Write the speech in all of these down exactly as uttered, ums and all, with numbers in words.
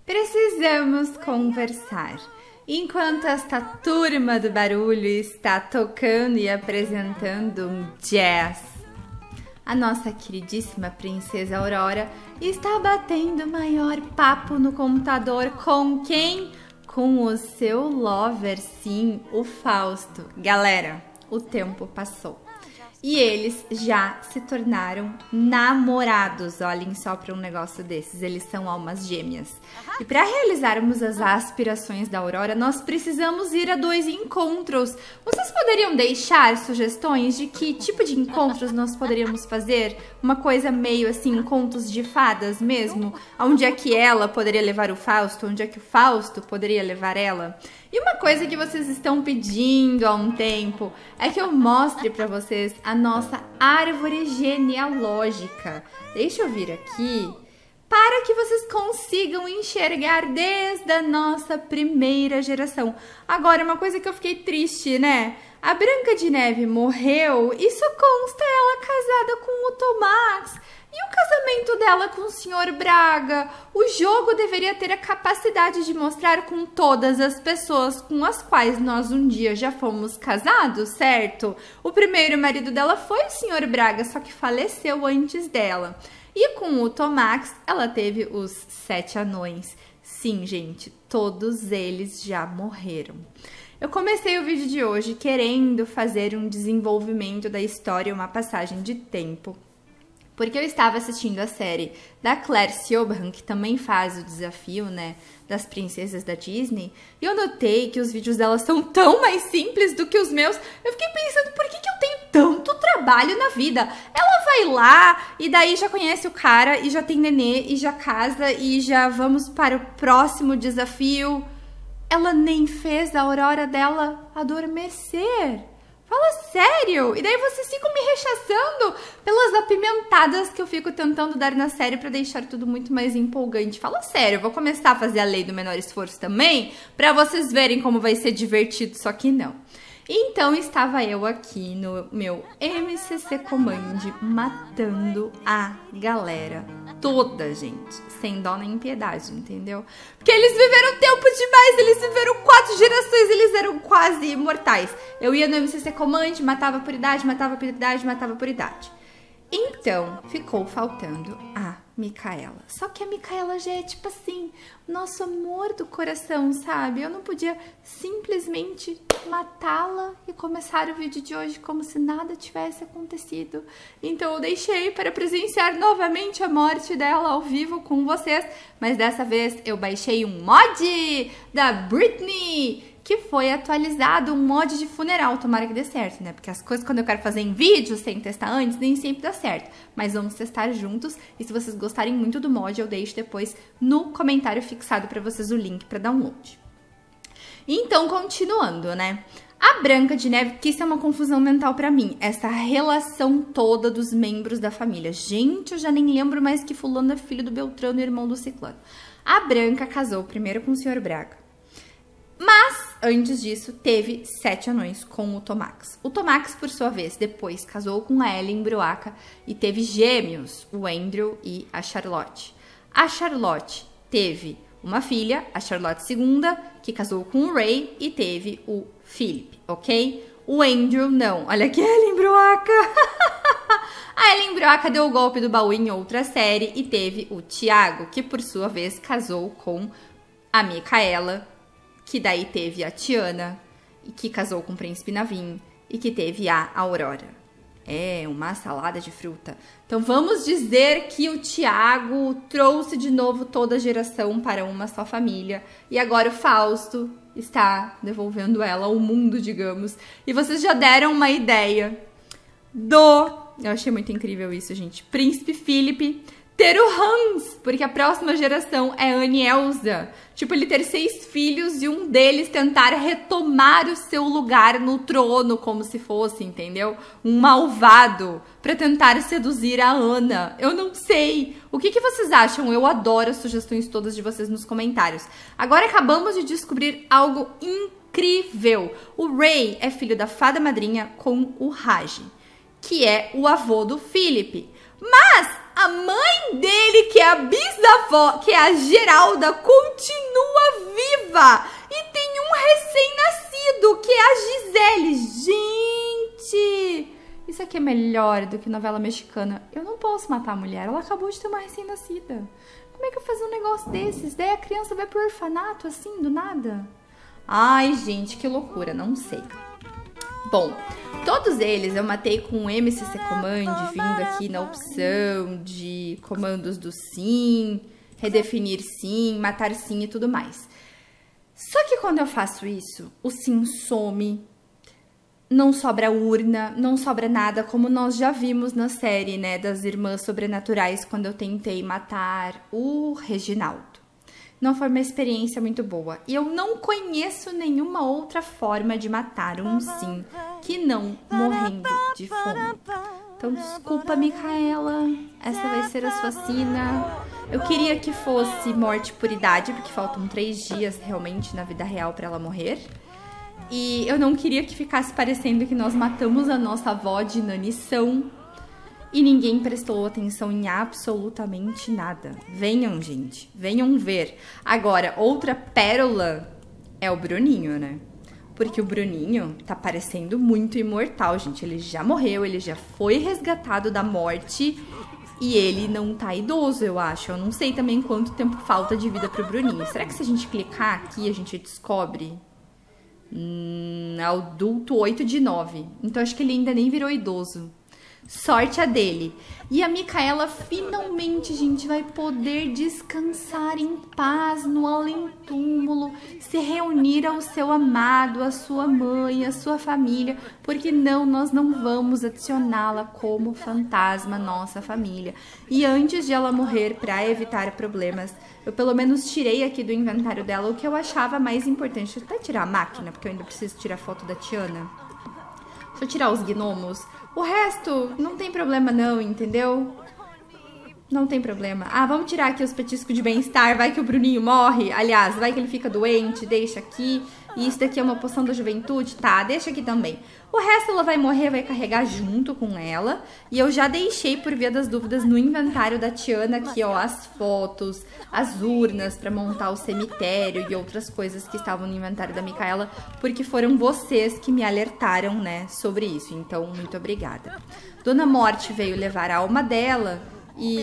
Precisamos conversar. Enquanto esta turma do barulho está tocando e apresentando um jazz, a nossa queridíssima princesa Aurora está batendo o maior papo no computador com quem? Com o seu lover, sim, o Fausto. Galera, o tempo passou. E eles já se tornaram namorados. Olhem só para um negócio desses, eles são almas gêmeas. E para realizarmos as aspirações da Aurora, nós precisamos ir a dois encontros. Vocês poderiam deixar sugestões de que tipo de encontros nós poderíamos fazer? Uma coisa meio assim, contos de fadas mesmo? Onde é que ela poderia levar o Fausto? Onde é que o Fausto poderia levar ela? E uma coisa que vocês estão pedindo há um tempo é que eu mostre para vocês a nossa árvore genealógica. Deixa eu vir aqui para que vocês consigam enxergar desde a nossa primeira geração. Agora, uma coisa que eu fiquei triste, né? A Branca de Neve morreu e só consta ela casada com o Tomax. E o casamento dela com o senhor Braga? O jogo deveria ter a capacidade de mostrar com todas as pessoas com as quais nós um dia já fomos casados, certo? O primeiro marido dela foi o senhor Braga, só que faleceu antes dela. E com o Tomax, ela teve os sete anões. Sim, gente, todos eles já morreram. Eu comecei o vídeo de hoje querendo fazer um desenvolvimento da história, uma passagem de tempo, porque eu estava assistindo a série da Claire Siobhan, que também faz o desafio, né, das princesas da Disney, e eu notei que os vídeos dela são tão mais simples do que os meus. Eu fiquei pensando, por que que eu tenho tanto trabalho na vida? Ela vai lá, e daí já conhece o cara, e já tem nenê, e já casa, e já vamos para o próximo desafio. Ela nem fez a Aurora dela adormecer. Fala sério! E daí vocês ficam me rechaçando pelas apimentadas que eu fico tentando dar na série pra deixar tudo muito mais empolgante. Fala sério, eu vou começar a fazer a lei do menor esforço também, pra vocês verem como vai ser divertido, só que não. Então estava eu aqui no meu M C C Command matando a galera toda, gente, sem dó nem piedade, entendeu? Porque eles viveram tempo demais, eles viveram quatro gerações, eles eram quase imortais. Eu ia no M C C Command, matava por idade, matava por idade, matava por idade. Então, ficou faltando a Micaela. Só que a Micaela já é tipo assim, o nosso amor do coração, sabe? Eu não podia simplesmente matá-la e começar o vídeo de hoje como se nada tivesse acontecido. Então eu deixei para presenciar novamente a morte dela ao vivo com vocês. Mas dessa vez eu baixei um mod da Britney, que foi atualizado, um mod de funeral. Tomara que dê certo, né? Porque as coisas quando eu quero fazer em vídeo, sem testar antes, nem sempre dá certo. Mas vamos testar juntos. E se vocês gostarem muito do mod, eu deixo depois no comentário fixado para vocês o link para download. Então, continuando, né? A Branca de Neve, que isso é uma confusão mental pra mim, essa relação toda dos membros da família. Gente, eu já nem lembro mais que fulano é filho do Beltrano e irmão do Ciclano. A Branca casou primeiro com o senhor Braga. Mas, antes disso, teve sete anões com o Tomax. O Tomax, por sua vez, depois casou com a Ellen Bruaca e teve gêmeos, o Andrew e a Charlotte. A Charlotte teve uma filha, a Charlotte segunda, que casou com o Ray e teve o Philip, ok? O Andrew não. Olha aqui a Ellen Bruaca. A Ellen Bruaca deu o golpe do baú em outra série e teve o Tiago, que por sua vez casou com a Micaela, que daí teve a Tiana, e que casou com o Príncipe Naveen, e que teve a Aurora. É, uma salada de fruta. Então vamos dizer que o Tiago trouxe de novo toda a geração para uma só família. E agora o Fausto está devolvendo ela ao mundo, digamos. E vocês já deram uma ideia do... Eu achei muito incrível isso, gente. Príncipe Philip ter o Hans, porque a próxima geração é Anne Elsa. Tipo, ele ter seis filhos e um deles tentar retomar o seu lugar no trono, como se fosse, entendeu? Um malvado pra tentar seduzir a Ana. Eu não sei. O que, que vocês acham? Eu adoro as sugestões todas de vocês nos comentários. Agora acabamos de descobrir algo incrível. O Ray é filho da fada madrinha com o Raj, que é o avô do Philip. Mas A mãe dele, que é a bisavó, que é a Geralda, continua viva. E tem um recém-nascido, que é a Gisele. Gente, isso aqui é melhor do que novela mexicana. Eu não posso matar a mulher, ela acabou de ter uma recém-nascida. Como é que eu faço um negócio desses? Daí a criança vai pro orfanato assim, do nada? Ai, gente, que loucura, não sei. Bom, todos eles eu matei com o M C C Command, vindo aqui na opção de comandos do sim, redefinir sim, matar sim e tudo mais. Só que quando eu faço isso, o sim some, não sobra urna, não sobra nada, como nós já vimos na série, né, das Irmãs Sobrenaturais, quando eu tentei matar o Reginaldo. Não foi uma experiência muito boa. E eu não conheço nenhuma outra forma de matar um sim que não morrendo de fome. Então, desculpa, Micaela. Essa vai ser a sua sina. Eu queria que fosse morte por idade, porque faltam três dias realmente na vida real para ela morrer. E eu não queria que ficasse parecendo que nós matamos a nossa avó de inanição. E ninguém prestou atenção em absolutamente nada. Venham, gente. Venham ver. Agora, outra pérola é o Bruninho, né? Porque o Bruninho tá parecendo muito imortal, gente. Ele já morreu, ele já foi resgatado da morte. E ele não tá idoso, eu acho. Eu não sei também quanto tempo falta de vida pro Bruninho. Será que se a gente clicar aqui, a gente descobre? Hum, adulto oito de nove. Então, acho que ele ainda nem virou idoso. Sorte a dele. E a Micaela finalmente, gente, vai poder descansar em paz no além-túmulo, se reunir ao seu amado, a sua mãe, a sua família, porque não, nós não vamos adicioná-la como fantasma, nossa família. E antes de ela morrer, para evitar problemas, eu pelo menos tirei aqui do inventário dela o que eu achava mais importante. Deixa eu até tirar a máquina, porque eu ainda preciso tirar foto da Tiana. Deixa eu tirar os gnomos. O resto não tem problema não, entendeu? Não tem problema. Ah, vamos tirar aqui os petiscos de bem-estar. Vai que o Bruninho morre. Aliás, vai que ele fica doente. Deixa aqui. E isso daqui é uma poção da juventude. Tá, deixa aqui também. O resto ela vai morrer, vai carregar junto com ela. E eu já deixei, por via das dúvidas, no inventário da Tiana aqui, ó, as fotos, as urnas pra montar o cemitério e outras coisas que estavam no inventário da Micaela, porque foram vocês que me alertaram, né, sobre isso. Então, muito obrigada. Dona Morte veio levar a alma dela e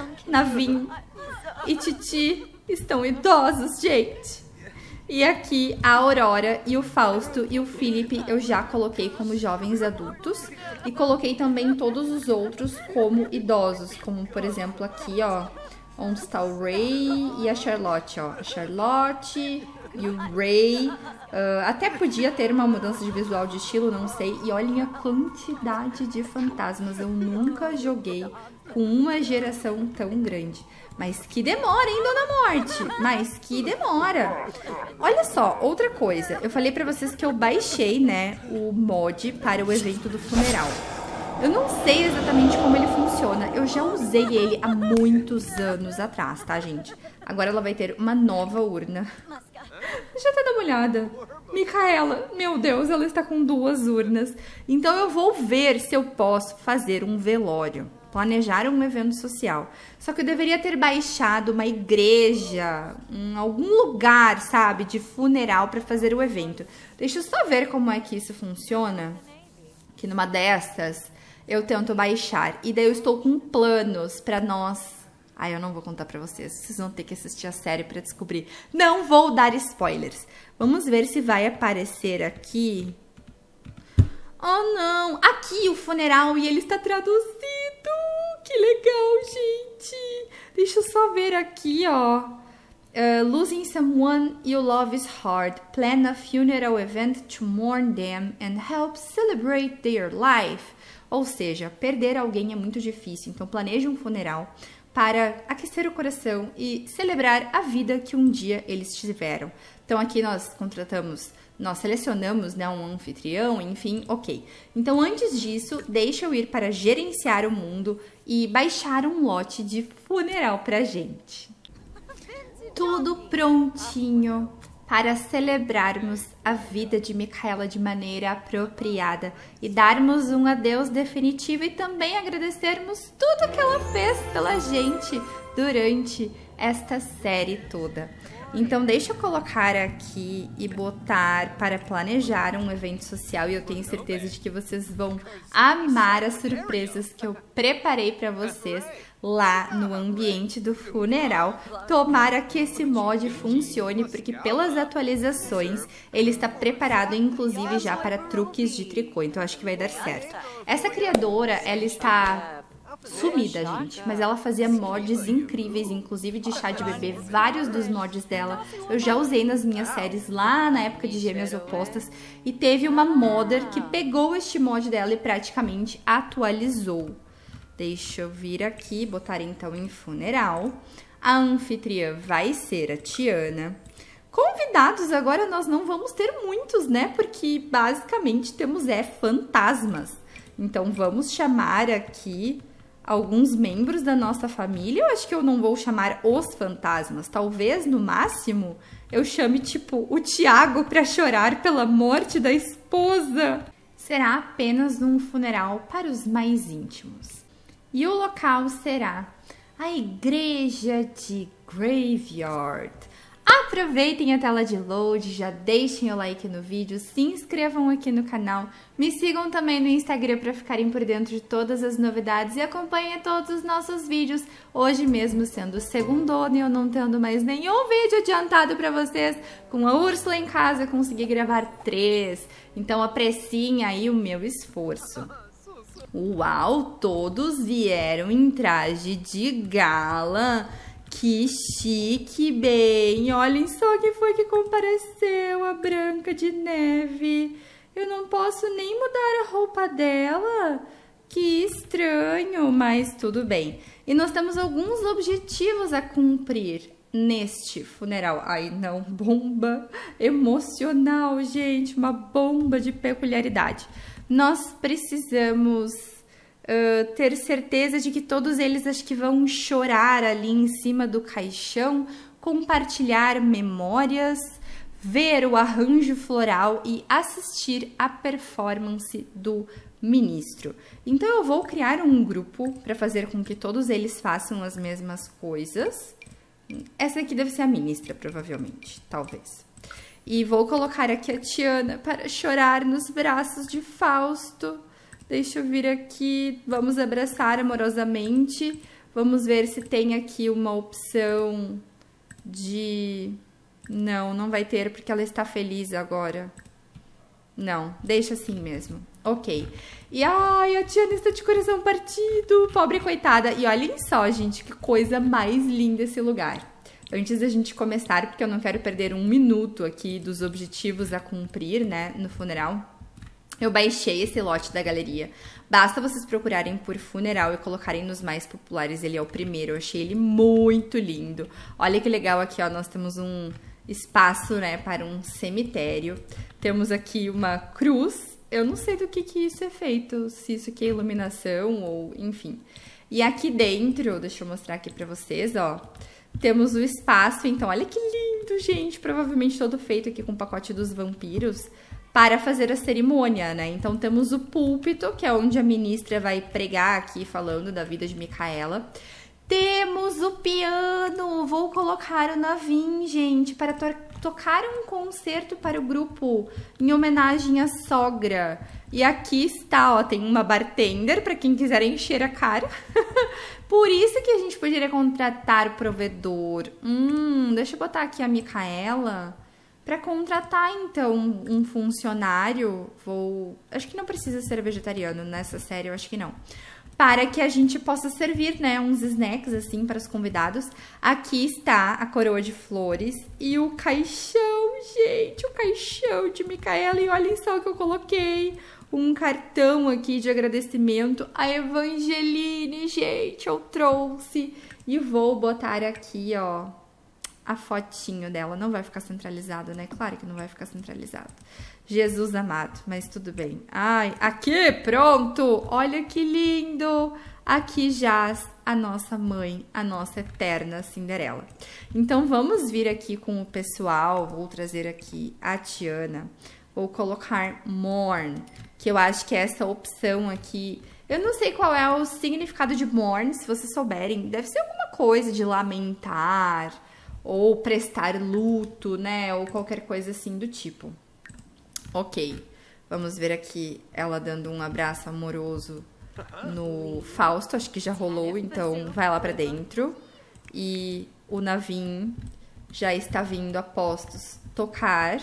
Navin e Titi estão idosos, gente. E aqui a Aurora e o Fausto e o Felipe eu já coloquei como jovens adultos. E coloquei também todos os outros como idosos. Como, por exemplo, aqui, ó, onde está o Ray e a Charlotte, ó. A Charlotte e o Ray. Uh, até podia ter uma mudança de visual de estilo, não sei. E olhem a quantidade de fantasmas. Eu nunca joguei com uma geração tão grande. Mas que demora, hein, Dona Morte? Mas que demora. Olha só, outra coisa. Eu falei pra vocês que eu baixei, né, o mod para o evento do funeral. Eu não sei exatamente como ele funciona. Eu já usei ele há muitos anos atrás, tá, gente? Agora ela vai ter uma nova urna. Deixa eu até dar uma olhada. Micaela, meu Deus, ela está com duas urnas. Então eu vou ver se eu posso fazer um velório. Planejar um evento social. Só que eu deveria ter baixado uma igreja, um, algum lugar, sabe, de funeral para fazer o evento. Deixa eu só ver como é que isso funciona. Que numa dessas eu tento baixar. E daí eu estou com planos para nós. Ai, eu não vou contar pra vocês. Vocês vão ter que assistir a série pra descobrir. Não vou dar spoilers. Vamos ver se vai aparecer aqui. Oh, não. Aqui o funeral e ele está traduzido. Que legal, gente. Deixa eu só ver aqui, ó. Uh, losing someone you love is hard. Plan a funeral event to mourn them and help celebrate their life. Ou seja, perder alguém é muito difícil. Então planeje um funeral para aquecer o coração e celebrar a vida que um dia eles tiveram. Então aqui nós contratamos, nós selecionamos, né, um anfitrião, enfim, ok. Então antes disso, deixa eu ir para gerenciar o mundo e baixar um lote de funeral pra gente. Tudo prontinho para celebrarmos a a vida de Micaela de maneira apropriada e darmos um adeus definitivo e também agradecermos tudo que ela fez pela gente durante esta série toda. Então deixa eu colocar aqui e botar para planejar um evento social e eu tenho certeza de que vocês vão amar as surpresas que eu preparei para vocês lá no ambiente do funeral. Tomara que esse mod funcione, porque pelas atualizações ele está preparado inclusive já para truques de tricô, então acho que vai dar certo. Essa criadora, ela está sumida, gente, mas ela fazia mods incríveis, inclusive de chá de bebê. Vários dos mods dela eu já usei nas minhas séries lá na época de Gêmeas Opostas, e teve uma modder que pegou este mod dela e praticamente atualizou. Deixa eu vir aqui, botar então em funeral. A anfitriã vai ser a Tiana. Convidados agora nós não vamos ter muitos, né? Porque basicamente temos é fantasmas. Então vamos chamar aqui alguns membros da nossa família. Eu acho que eu não vou chamar os fantasmas. Talvez, no máximo, eu chame, tipo, o Tiago para chorar pela morte da esposa. Será apenas um funeral para os mais íntimos. E o local será a igreja de Graveyard. Aproveitem a tela de load, já deixem o like no vídeo, se inscrevam aqui no canal, me sigam também no Instagram para ficarem por dentro de todas as novidades e acompanhem todos os nossos vídeos. Hoje mesmo sendo segundona e eu não tendo mais nenhum vídeo adiantado para vocês, com a Úrsula em casa eu consegui gravar três, então apreciem aí o meu esforço. Uau, todos vieram em traje de gala. Que chique, bem. Olhem só quem foi que compareceu, a Branca de Neve. Eu não posso nem mudar a roupa dela. Que estranho, mas tudo bem. E nós temos alguns objetivos a cumprir neste funeral. Ai, não, bomba emocional, gente, uma bomba de peculiaridade. Nós precisamos Uh, ter certeza de que todos eles acho que vão chorar ali em cima do caixão, compartilhar memórias, ver o arranjo floral e assistir a performance do ministro. Então eu vou criar um grupo para fazer com que todos eles façam as mesmas coisas. Essa aqui deve ser a ministra, provavelmente, talvez. E vou colocar aqui a Tiana para chorar nos braços de Fausto. Deixa eu vir aqui, vamos abraçar amorosamente. Vamos ver se tem aqui uma opção de... Não, não vai ter porque ela está feliz agora. Não, deixa assim mesmo. Ok. E ai, a Tiana está de coração partido, pobre coitada. E olhem só, gente, que coisa mais linda esse lugar. Antes da gente começar, porque eu não quero perder um minuto aqui dos objetivos a cumprir, né, no funeral. Eu baixei esse lote da galeria. Basta vocês procurarem por funeral e colocarem nos mais populares. Ele é o primeiro. Eu achei ele muito lindo. Olha que legal aqui, ó. Nós temos um espaço, né, para um cemitério. Temos aqui uma cruz. Eu não sei do que que isso é feito. Se isso aqui é iluminação ou enfim. E aqui dentro, deixa eu mostrar aqui pra vocês, ó. Temos o espaço. Então, olha que lindo, gente. Provavelmente todo feito aqui com o pacote dos vampiros, para fazer a cerimônia, né? Então temos o púlpito, que é onde a ministra vai pregar aqui, falando da vida de Micaela. Temos o piano, vou colocar o Navin, gente, para to tocar um concerto para o grupo, em homenagem à sogra. E aqui está, ó, tem uma bartender, para quem quiser encher a cara. Por isso que a gente poderia contratar provedor. Hum, deixa eu botar aqui a Micaela... Para contratar, então, um funcionário, vou... Acho que não precisa ser vegetariano nessa série, eu acho que não. Para que a gente possa servir, né, uns snacks, assim, para os convidados. Aqui está a coroa de flores e o caixão, gente, o caixão de Micaela. E olhem só o que eu coloquei, um cartão aqui de agradecimento a Evangeline, gente, eu trouxe. E vou botar aqui, ó, a fotinho dela. Não vai ficar centralizado, né? Claro que não vai ficar centralizado. Jesus amado, mas tudo bem. Ai, aqui, pronto! Olha que lindo! Aqui jaz a nossa mãe, a nossa eterna Cinderela. Então, vamos vir aqui com o pessoal. Vou trazer aqui a Tiana. Vou colocar mourn, que eu acho que é essa opção aqui. Eu não sei qual é o significado de mourn, se vocês souberem. Deve ser alguma coisa de lamentar, ou prestar luto, né? Ou qualquer coisa assim do tipo. Ok, vamos ver aqui ela dando um abraço amoroso no Fausto. Acho que já rolou, então vai lá pra dentro. E o Navim já está vindo a postos tocar.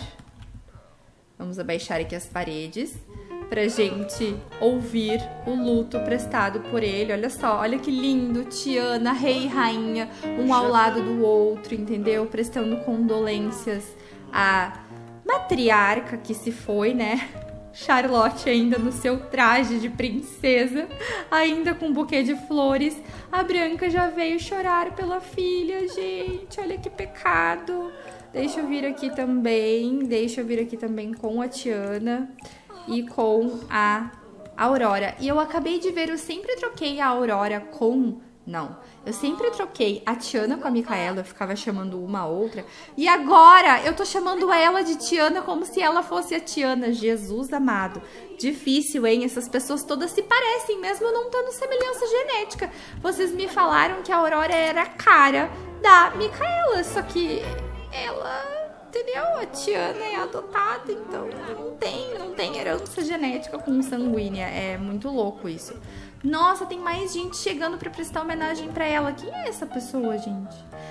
Vamos abaixar aqui as paredes pra gente ouvir o luto prestado por ele. Olha só, olha que lindo, Tiana, rei e rainha, um ao lado do outro, entendeu? Prestando condolências à matriarca que se foi, né? Charlotte ainda no seu traje de princesa, ainda com um buquê de flores. A Branca já veio chorar pela filha, gente, olha que pecado. Deixa eu vir aqui também, deixa eu vir aqui também com a Tiana e com a Aurora. E eu acabei de ver, eu sempre troquei a Aurora com... Não, eu sempre troquei a Tiana com a Micaela, eu ficava chamando uma a outra. E agora eu tô chamando ela de Tiana como se ela fosse a Tiana. Jesus amado. Difícil, hein? Essas pessoas todas se parecem, mesmo não tendo semelhança genética. Vocês me falaram que a Aurora era a cara da Micaela, só que ela... entendeu? A Tiana é adotada, então não tem, não tem herança genética com sanguínea. É muito louco isso. Nossa, tem mais gente chegando pra prestar homenagem pra ela. Quem é essa pessoa, gente?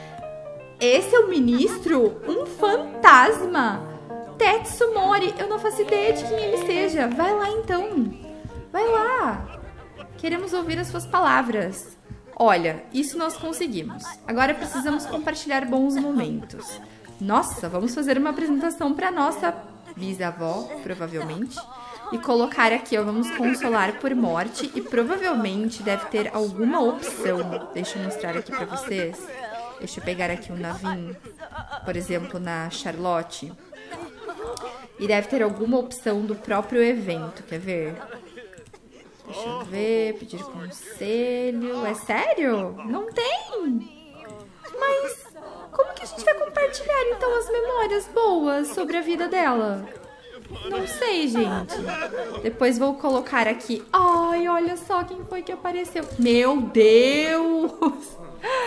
Esse é o ministro? Um fantasma? Tetsu Mori. Eu não faço ideia de quem ele seja. Vai lá, então. Vai lá. Queremos ouvir as suas palavras. Olha, isso nós conseguimos. Agora precisamos compartilhar bons momentos. Nossa, vamos fazer uma apresentação para nossa bisavó, provavelmente. E colocar aqui, ó, vamos consolar por morte. E provavelmente deve ter alguma opção. Deixa eu mostrar aqui para vocês. Deixa eu pegar aqui o Navim, por exemplo, na Charlotte. E deve ter alguma opção do próprio evento, quer ver? Deixa eu ver, pedir conselho. É sério? Não tem? Mas... como que a gente vai compartilhar, então, as memórias boas sobre a vida dela? Não sei, gente. Depois vou colocar aqui. Ai, olha só quem foi que apareceu. Meu Deus!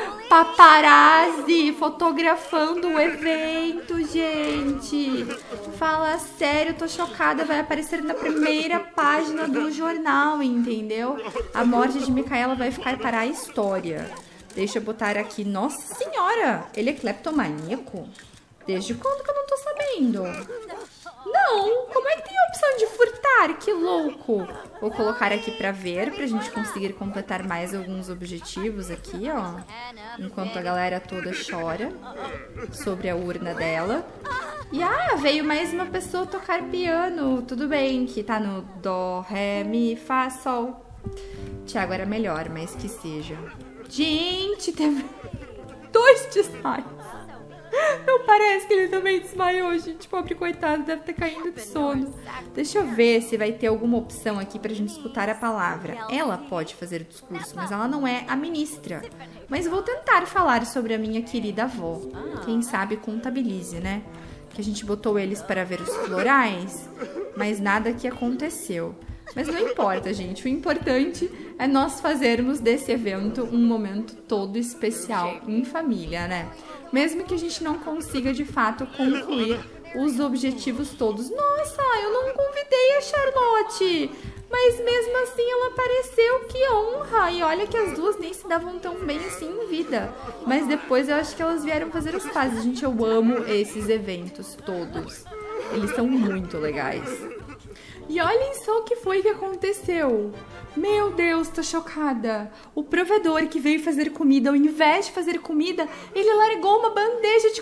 Paparazzi fotografando o evento, gente. Fala sério, tô chocada. Vai aparecer na primeira página do jornal, entendeu? A morte de Micaela vai ficar para a história. Deixa eu botar aqui. Nossa senhora, ele é cleptomaníaco? Desde quando que eu não tô sabendo? Não, como é que tem a opção de furtar? Que louco. Vou colocar aqui pra ver, pra gente conseguir completar mais alguns objetivos aqui, ó. Enquanto a galera toda chora sobre a urna dela. E, ah, veio mais uma pessoa tocar piano. Tudo bem, que tá no dó, ré, mi, fá, sol. Thiago era melhor, mas que seja. Gente, teve dois desmaios. Não parece que ele também desmaiou, gente. Pobre coitado, deve ter caído de sono. Deixa eu ver se vai ter alguma opção aqui pra gente escutar a palavra. Ela pode fazer o discurso, mas ela não é a ministra. Mas vou tentar falar sobre a minha querida avó. Quem sabe contabilize, né? Que a gente botou eles para ver os florais, mas nada que aconteceu. Mas não importa, gente. O importante é nós fazermos desse evento um momento todo especial em família, né? Mesmo que a gente não consiga, de fato, concluir os objetivos todos. Nossa, eu não convidei a Charlotte! Mas mesmo assim ela apareceu, que honra! E olha que as duas nem se davam tão bem assim em vida. Mas depois eu acho que elas vieram fazer os pazes. Gente, eu amo esses eventos todos. Eles são muito legais. E olhem só o que foi que aconteceu. Meu Deus, tô chocada. O provedor que veio fazer comida, ao invés de fazer comida, ele largou uma bandeja de comida na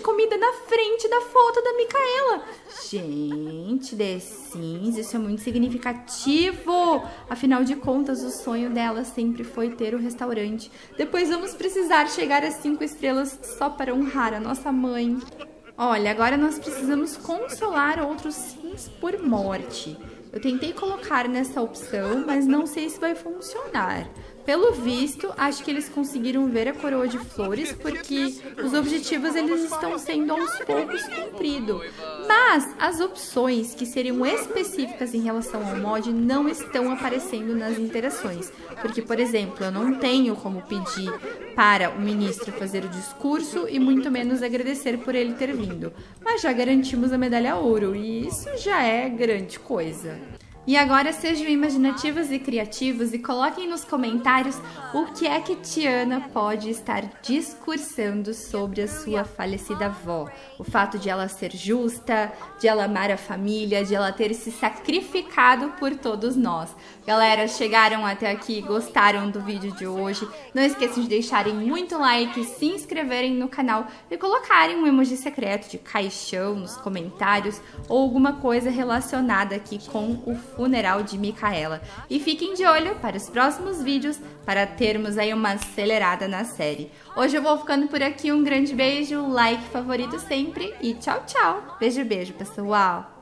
na frente da foto da Micaela. Gente, The Sims, isso é muito significativo. Afinal de contas, o sonho dela sempre foi ter o restaurante. Depois vamos precisar chegar a cinco estrelas só para honrar a nossa mãe. Olha, agora nós precisamos consolar outros Sims por morte. Eu tentei colocar nessa opção, mas não sei se vai funcionar. Pelo visto, acho que eles conseguiram ver a coroa de flores, porque os objetivos eles estão sendo aos poucos cumpridos. Mas as opções que seriam específicas em relação ao mod não estão aparecendo nas interações. Porque, por exemplo, eu não tenho como pedir para o ministro fazer o discurso e muito menos agradecer por ele ter vindo. Mas já garantimos a medalha ouro e isso já é grande coisa. E agora sejam imaginativos e criativos e coloquem nos comentários o que é que Tiana pode estar discursando sobre a sua falecida avó. O fato de ela ser justa, de ela amar a família, de ela ter se sacrificado por todos nós. Galera, chegaram até aqui, gostaram do vídeo de hoje? Não esqueçam de deixarem muito like, se inscreverem no canal e colocarem um emoji secreto de caixão nos comentários ou alguma coisa relacionada aqui com o funeral de Micaela. E fiquem de olho para os próximos vídeos para termos aí uma acelerada na série. Hoje eu vou ficando por aqui, um grande beijo, like favorito sempre e tchau, tchau. Beijo, beijo, pessoal.